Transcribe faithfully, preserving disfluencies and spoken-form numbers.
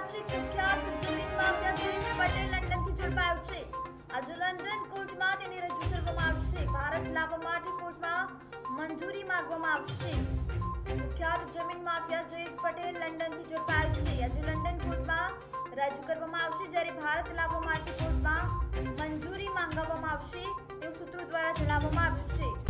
વાત છે કુખ્યાત જમીન માફિયા જયેશ પટેલ લંડનથી ઝડપાયો છે। આજે લંડન કોર્ટમાં તેને રજૂ કરવામાં આવશે। ભારત લાવવા માટે કોર્ટમાં મંજૂરી માંગવામાં આવશે। કુખ્યાત જમીન માફિયા જયેશ પટેલ લંડનથી ઝડપાયો છે। આજે લંડન કોર્ટમાં રજૂ કરવામાં આવશે, જ્યારે ભારત લાવવા માટે કોર્ટમાં મંજૂરી માંગવામાં આવશે તેવું સૂત્રો દ્વારા જણાવવામાં આવ્યું છે।